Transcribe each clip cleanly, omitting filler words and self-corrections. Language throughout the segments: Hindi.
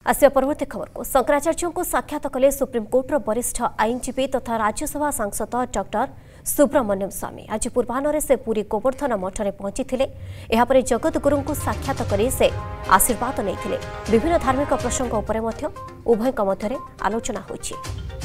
आसिया परवर्ती खबर को शंकराचार्य को साक्षात कले सुप्रीमकोर्टर वरिष्ठ आईनजीवी तथा राज्यसभा सांसद डॉक्टर सुब्रमण्यम स्वामी। आज पूर्वाह्न से पुरी गोवर्धन मठ में पहुंची जगत गुरु को साक्षात कर से आशीर्वाद नहीं। विभिन्न धार्मिक प्रसंग उभय मध्य आलोचना होइछि।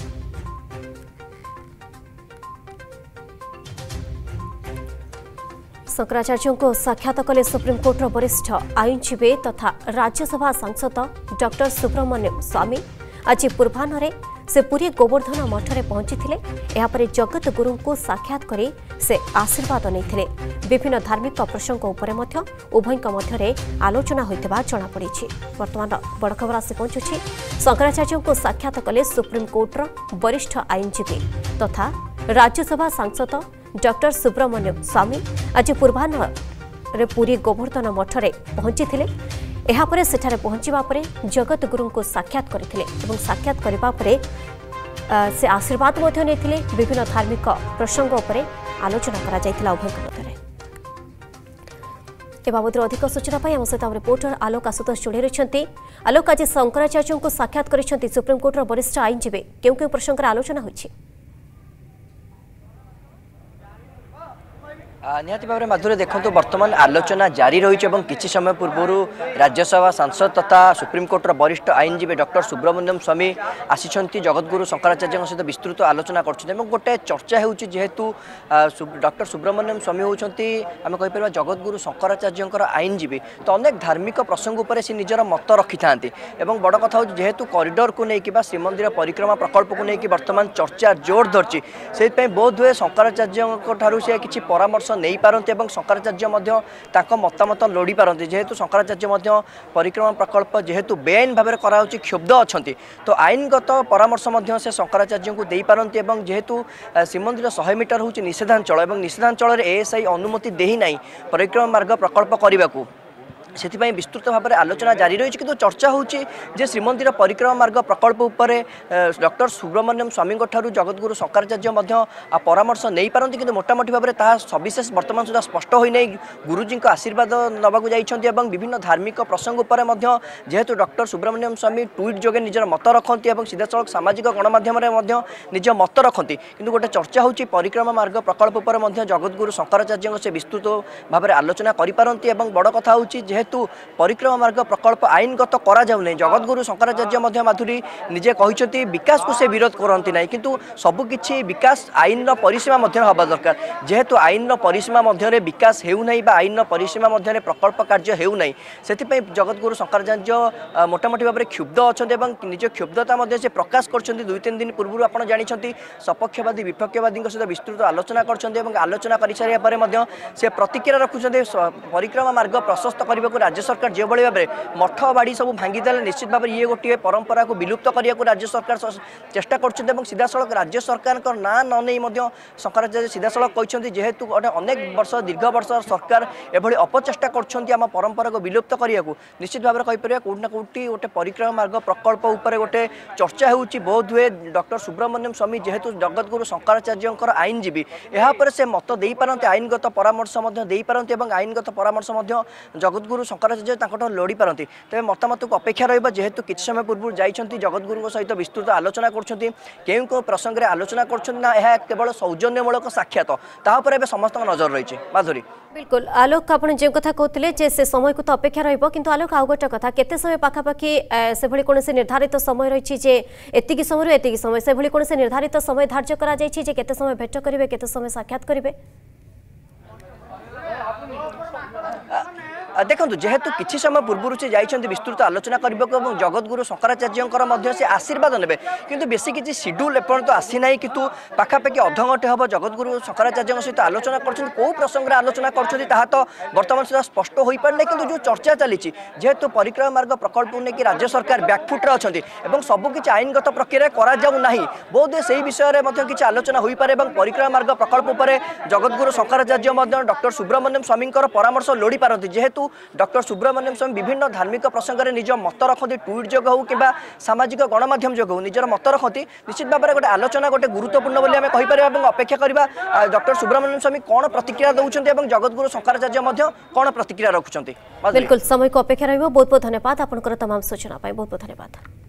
शंकराचार्य को साक्षात कले सुप्रीमकोर्टर वरिष्ठ आईनजीवी तथा राज्यसभा सांसद डॉक्टर सुब्रमण्यम स्वामी। आज पूर्वाह्न से पुरी गोवर्धन मठ में पहुंची जगत गुरु को साक्षात कर से आशीर्वाद नहीं। विभिन्न धार्मिक प्रसंग उभय मध्य आलोचना होता जमापड़ी। वर्तमान बड़ खबर आसी पहुंचुछि। शंकराचार्य को साक्षात कले सुप्रीमकोर्टर वरिष्ठ आईनजीवी तथा राज्यसभा सांसद डॉक्टर सुब्रमण्यम स्वामी। आज पूर्वाह्न पुरी गोवर्धन मठ में पहुंची सेठारे पहुंचवा परे जगत गुरु को साक्षात करथिले एवं साक्षात करबा परे से आशीर्वाद मध्य नेथिले। विभिन्न धार्मिक प्रसंग उपरे आलोचना करा जायतिला उभय मध्य। ए बाबद अधिक सूचना पाई हम सहित रिपोर्टर आलोक आशुतोष जोड़ी रही। आलोक, आज शंकराचार्य को साक्षात करिसेंती सुप्रीमकोर्टर वरिष्ठ आईनजीवी, केउ प्रसंग आलोचना होइछि? निहाती भाव में माधुरी देखो बर्तमान आलोचना जारी रही है। किसी समय पूर्व राज्यसभा सांसद तथा सुप्रीमकोर्टर वरिष्ठ आईनजीवी डॉक्टर सुब्रमण्यम स्वामी आसी जगतगुरु शंकराचार्य सहित विस्तृत आलोचना कर गोटे चर्चा होेतु डॉक्टर सुब्रमण्यम स्वामी होती आम कहीपर जगतगुरु शंकराचार्य आईनजीवी। तो अनेक धार्मिक प्रसंग उपर से निजर मत रखि था। बड़ कथा हो जेहेतु कॉरिडोर को लेकिन श्रीमंदिर परिक्रमा प्रकल्प को लेकिन बर्तमान चर्चा जोर धरती से बोध हुए शंकराचार्य से किसी परामर्श नहीं पारती और शंकराचार्य मतामत लोड़ी पारती। जेहेतु शंकराचार्य परिक्रमा प्रकल्प जेहेतु बेआईन भाव में क्षुब्ध अच्छा तो आईनगत परामर्श से शंकराचार्य को दे पारती। जेहेतु श्रीमंदिर 100 मीटर हूँ निषेधांचल और निषेधांचल एएसआई अनुमति देना परिक्रमा मार्ग प्रकल्प करने को से विस्तृत भाव में आलोचना जारी रही। किंतु चर्चा होची जे श्रीमंदिर परिक्रमा मार्ग प्रकल्प उपरे डॉक्टर सुब्रमण्यम स्वामी जगतगुरु शंकराचार्य परामर्श नहीं पारती। किंतु मोटामोटी भाव में ताहा सविशेष वर्तमान सुधा स्पष्ट होई नहीं। गुरुजी को आशीर्वाद नवाक जाइछन्ति एवं विभिन्न धार्मिक प्रसंग उपरे मध्य जेहेतु डॉक्टर सुब्रमण्यम स्वामी ट्वीट जोगे निजर मत रखती और सीधासख सामाजिक गणमाध्यम निज मत रखती। किंतु गोटे चर्चा होची परिक्रमा मार्ग प्रकल्प उपरे मध्य जगतगुरु शंकराचार्य से विस्तृत भाव में आलोचना करि पारंती। एवं बड़ कथा होची जेहेतु परिक्रमा मार्ग प्रकल्प आईनगत करा जाउ नै जगतगुरु शंकराचार्य माधुरी निजे कहिसथि विकास को से विरोध करंती नै। किंतु सबकिछि विकास आईन परिसीमा मध्य हबा दरकार। जेहेतु आईन परिसीमा मध्य विकास हेउ नै बा आईन परिसीमा मध्य प्रकल्प कार्य हेउ नै सेति जगतगुरु शंकराचार्य मोटामोटी भाव में क्षुब्ध अच्छा और निज क्षुब्धता मध्य से प्रकाश करछन्ति। 2-3 दिन पूर्व आपन जानिछन्ति सपक्षवादी विपक्षवादी सहित विस्तृत आलोचना करछन्ति और आलोचना करि सारिया परे मध्य से प्रतिक्रिया रखुछन्ति। परिक्रमा मार्ग प्रशस्त करने को राज्य सरकार जो भाव में मठ बाड़ी सब भांगीदे निश्चित भाव ये गोटे परंपरा को विलुप्त करने को राज्य सरकार चेष्टा कर सीधासख राज्य सरकार ना न नहीं शंकराचार्य सीधासख कहते जेहेतु गोटे अनेक वर्ष दीर्घ वर्ष सरकार एभली अपचेष्टा कर परंपरा को विलुप्त करने को निश्चित भाव में कहीपर कौटना कौटी गोटे परिक्रमा मार्ग प्रकल्प उपर गोटे चर्चा होची। बोध हुए डॉक्टर सुब्रमण्यम स्वामी जेहेतु जगतगुरु शंकराचार्य आईनजीवी यहाँ से मत दे पारती आईनगत परामर्श दे पारती और आईनगत परामर्श जगतगुरु शंकराचार्य लोड़ी पारती। तेज मतामत को अपेक्षा रहा। जेहेतु किसी समय पूर्व जाइछन्ति जगतगुरु सहित विस्तृत आलोचना कर प्रसंग में आलोचना कर केवल सौजन्यमूलक साक्षात तापर एवं समस्त नजर रही। माधुरी बिल्कुल आलोक आप जो कथा कहते से समय को तो अपेक्षा रहिबो। आलोक आउ गोटे कथा केते समय पाखापाखि से भली कोन से निर्धारित समय रही जे एतिकी समय एतिकी समय से भली कोन से निर्धारित समय धार्य करा जायछि जे केते समय भेट करिवे केते समय साक्षात करिवे? देखो जेहेतु किसी समय पूर्व से जाइछन्ति विस्तृत आलोचना करने को जगतगुरु शंकराचार्य से आशीर्वाद ने किंतु बेसी किसी शेड्यूल एपर्यंत तो आसी ना। किंतु पाखापाखि अध घंटे हम जगतगुरु शंकराचार्य सहित आलोचना कौ प्रसंग आलोचना कर तो बर्तमान सुधा स्पष्ट हो पारे। किंतु जो चर्चा चली जेहेतु परिक्रमा मार्ग प्रकल्प नहीं राज्य सरकार बैकफुट्रे अच्छा सबकि आईनगत प्रक्रिया करा बोध से विषय में किसी आलोचना हो पारे। परिक्रमा मार्ग प्रकल्प जगतगुरु शंकराचार्य डॉक्टर सुब्रमण्यम स्वामी परामर्श लोड़ी पारती। जेहेतु डॉक्टर सुब्रमण्यम स्वामी विभिन्न धार्मिक प्रसंग में निज मत रखती ट्वीट जोग हो कि सामाजिक गणमाध्यम जोग हो निजर मत रखती निश्चित भाव में गोटे आलोचना गोटे गुरुत्वपूर्ण बोली आम कहीपर अपेक्षा करवा डॉक्टर सुब्रमण्यम स्वामी कौन प्रतिक्रिया दौरान जगतगुरु शंकराचार्य कौन प्रतिक्रिया रखुंट। बिल्कुल समय को अपेक्षा रही। बहुत बहुत धन्यवाद आपंकर तमाम सूचना बहुत बहुत धन्यवाद।